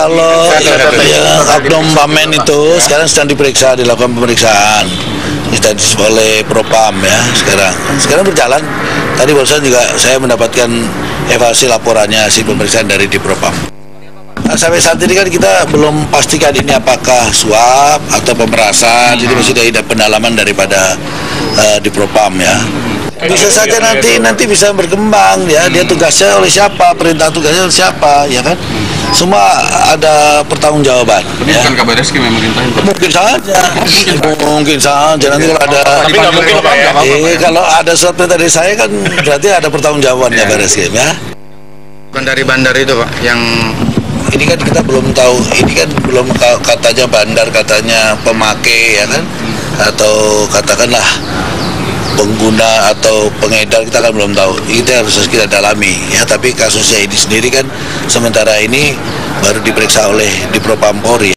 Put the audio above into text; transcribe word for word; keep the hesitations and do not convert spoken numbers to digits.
kalau ya, oknum Wamen itu sekarang sedang diperiksa, dilakukan pemeriksaan oleh Propam ya sekarang. Sekarang berjalan. Tadi barusan juga saya mendapatkan evaluasi laporannya hasil pemeriksaan dari di Propam. Nah, sampai saat ini kan kita belum pastikan ini apakah suap atau pemerasan, jadi masih ada pendalaman daripada uh, di Propam ya. Bisa saja nanti nanti bisa berkembang ya, dia tugasnya oleh siapa, perintah tugasnya oleh siapa, ya kan? Semua ada pertanggungjawaban. Tapi ya. Bukan Kabar Reskrim yang merintahin. Mungkin saja, mungkin saja nanti kalau ada. Tapi nggak mungkin apa ya? Eh, kalau ada surat perintah dari saya kan berarti ada pertanggungjawaban Kabar Reskrim ya. Bukan dari bandar itu Pak, yang ini kan kita belum tahu, ini kan belum katanya bandar, katanya pemakai ya kan, atau katakanlah pengguna atau pengedar, kita kan belum tahu. Itu harus kita dalami ya. Tapi kasusnya ini sendiri kan sementara ini baru diperiksa oleh di Propam Polri.